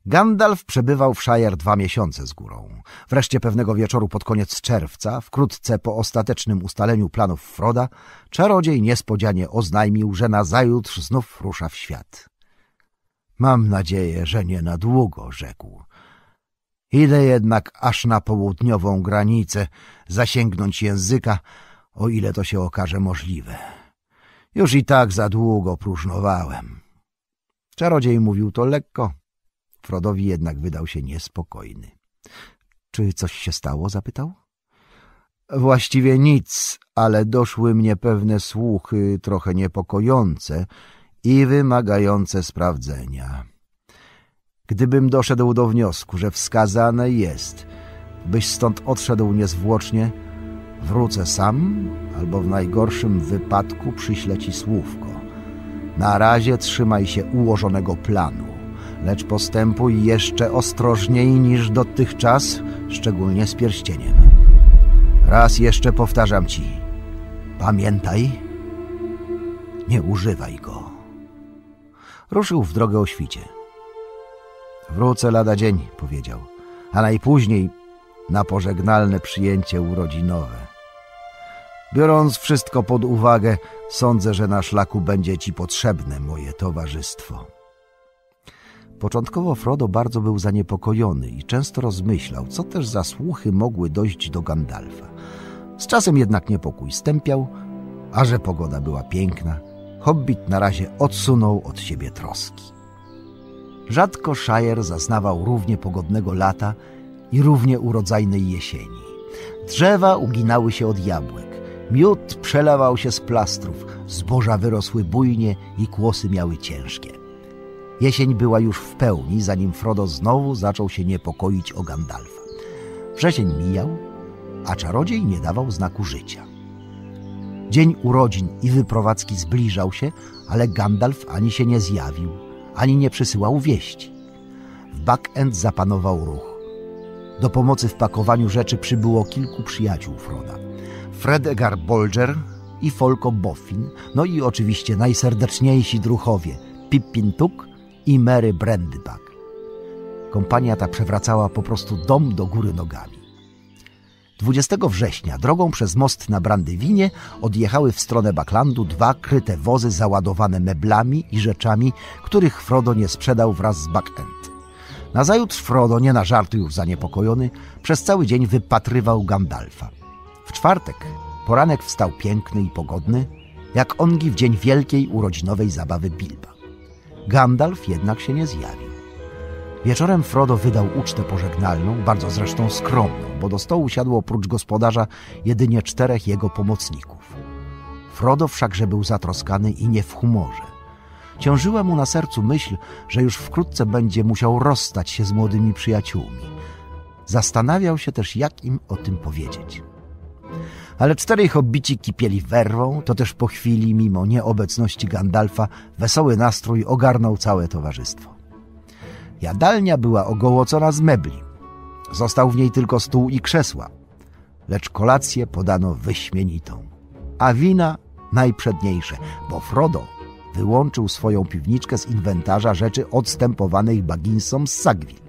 Gandalf przebywał w Shire 2 miesiące z górą. Wreszcie pewnego wieczoru pod koniec czerwca, wkrótce po ostatecznym ustaleniu planów Froda, czarodziej niespodzianie oznajmił, że nazajutrz znów rusza w świat. Mam nadzieję, że nie na długo, rzekł. Idę jednak aż na południową granicę zasięgnąć języka, o ile to się okaże możliwe. Już i tak za długo próżnowałem. Czarodziej mówił to lekko. Frodowi jednak wydał się niespokojny. Czy coś się stało? Zapytał. Właściwie nic, ale doszły mnie pewne słuchy trochę niepokojące i wymagające sprawdzenia. Gdybym doszedł do wniosku, że wskazane jest, byś stąd odszedł niezwłocznie, wrócę sam albo w najgorszym wypadku przyślę ci słówko. Na razie trzymaj się ułożonego planu, lecz postępuj jeszcze ostrożniej niż dotychczas, szczególnie z pierścieniem. Raz jeszcze powtarzam ci, pamiętaj, nie używaj go. Ruszył w drogę o świcie. Wrócę lada dzień, powiedział, a najpóźniej na pożegnalne przyjęcie urodzinowe. Biorąc wszystko pod uwagę, sądzę, że na szlaku będzie ci potrzebne moje towarzystwo. Początkowo Frodo bardzo był zaniepokojony i często rozmyślał, co też za słuchy mogły dojść do Gandalfa. Z czasem jednak niepokój stępiał, a że pogoda była piękna, hobbit na razie odsunął od siebie troski. Rzadko Shire zaznawał równie pogodnego lata i równie urodzajnej jesieni. Drzewa uginały się od jabłek, miód przelewał się z plastrów, zboża wyrosły bujnie i kłosy miały ciężkie. Jesień była już w pełni, zanim Frodo znowu zaczął się niepokoić o Gandalfa. Wrzesień mijał, a czarodziej nie dawał znaku życia. Dzień urodzin i wyprowadzki zbliżał się, ale Gandalf ani się nie zjawił, ani nie przysyłał wieści. W Back End zapanował ruch. Do pomocy w pakowaniu rzeczy przybyło kilku przyjaciół Froda. Fredegar Bolger i Folko Boffin, no i oczywiście najserdeczniejsi druhowie Pippin Tuk i Merry Brandybuck. Kompania ta przewracała po prostu dom do góry nogami. 20 września drogą przez most na Brandywinie odjechały w stronę Backlandu 2 kryte wozy załadowane meblami i rzeczami, których Frodo nie sprzedał wraz z Back End. Nazajutrz Frodo, nie na żarty już zaniepokojony, przez cały dzień wypatrywał Gandalfa. W czwartek poranek wstał piękny i pogodny, jak ongi w dzień wielkiej urodzinowej zabawy Bilba. Gandalf jednak się nie zjawił. Wieczorem Frodo wydał ucztę pożegnalną, bardzo zresztą skromną, bo do stołu siadło oprócz gospodarza jedynie 4 jego pomocników. Frodo wszakże był zatroskany i nie w humorze. Ciążyła mu na sercu myśl, że już wkrótce będzie musiał rozstać się z młodymi przyjaciółmi. Zastanawiał się też, jak im o tym powiedzieć. Ale 4 hobbici kipieli werwą, to też po chwili, mimo nieobecności Gandalfa, wesoły nastrój ogarnął całe towarzystwo. Jadalnia była ogołocona z mebli. Został w niej tylko stół i krzesła, lecz kolację podano wyśmienitą, a wina najprzedniejsze, bo Frodo wyłączył swoją piwniczkę z inwentarza rzeczy odstępowanych Bagginsom z Sagwil.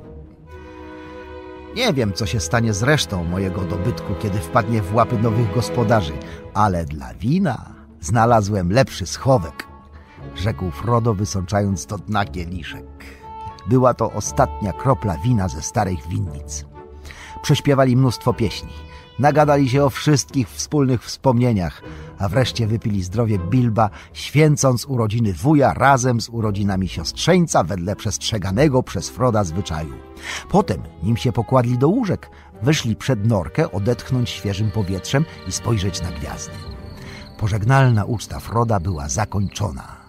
Nie wiem, co się stanie z resztą mojego dobytku, kiedy wpadnie w łapy nowych gospodarzy, ale dla wina znalazłem lepszy schowek, rzekł Frodo, wysączając do dna kieliszek. Była to ostatnia kropla wina ze starych winnic. Prześpiewali mnóstwo pieśni, nagadali się o wszystkich wspólnych wspomnieniach, a wreszcie wypili zdrowie Bilba, święcąc urodziny wuja razem z urodzinami siostrzeńca wedle przestrzeganego przez Froda zwyczaju. Potem, nim się pokładli do łóżek, wyszli przed norkę odetchnąć świeżym powietrzem i spojrzeć na gwiazdy. Pożegnalna uczta Froda była zakończona,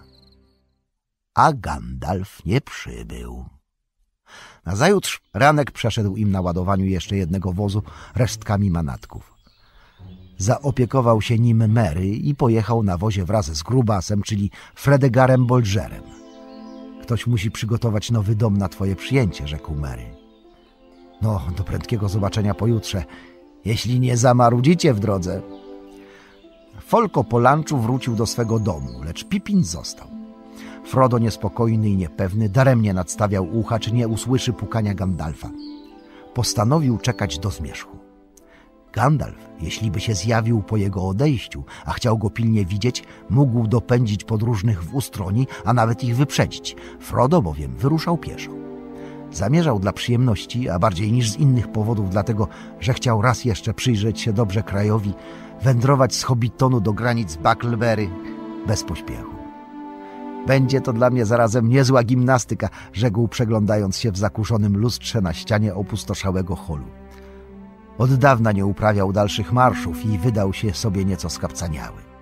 a Gandalf nie przybył. Nazajutrz ranek przeszedł im na ładowaniu jeszcze jednego wozu resztkami manatków. Zaopiekował się nim Merry i pojechał na wozie wraz z Grubasem, czyli Fredegarem Bolgerem. Ktoś musi przygotować nowy dom na twoje przyjęcie, rzekł Merry. No, do prędkiego zobaczenia pojutrze, jeśli nie zamarudzicie w drodze. Folko po lunchu wrócił do swego domu, lecz Pippin został. Frodo, niespokojny i niepewny, daremnie nadstawiał ucha, czy nie usłyszy pukania Gandalfa. Postanowił czekać do zmierzchu. Gandalf, jeśli by się zjawił po jego odejściu, a chciał go pilnie widzieć, mógł dopędzić podróżnych w ustroni, a nawet ich wyprzedzić. Frodo bowiem wyruszał pieszo. Zamierzał dla przyjemności, a bardziej niż z innych powodów, dlatego, że chciał raz jeszcze przyjrzeć się dobrze krajowi, wędrować z Hobbitonu do granic Bucklebury bez pośpiechu. Będzie to dla mnie zarazem niezła gimnastyka, rzekł, przeglądając się w zakurzonym lustrze na ścianie opustoszałego holu. Od dawna nie uprawiał dalszych marszów i wydał się sobie nieco skapcaniały.